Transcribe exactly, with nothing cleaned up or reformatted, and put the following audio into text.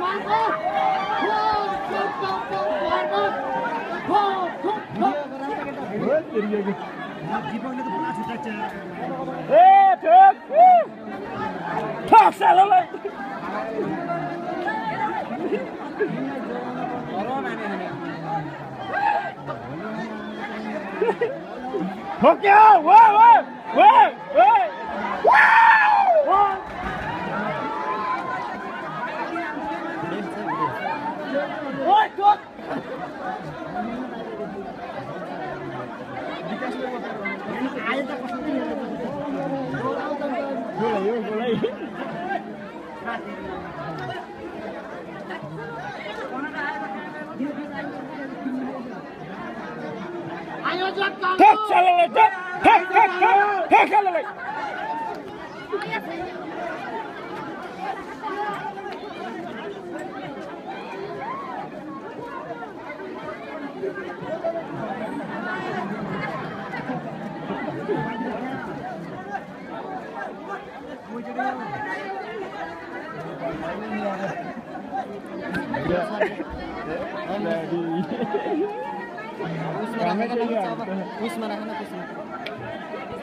दीपकले त पुरा छुट्टा छ ए ठोक ठोक सालोलाई ठोक्यो वो वो वो वो ओए ठोक आयो त कस्तो बोलायो बोलायो आयोजक ठोक सालोलाई ठोक ठोक ठोक ठोक सालोलाई उसमा राख्न उसमा राख्न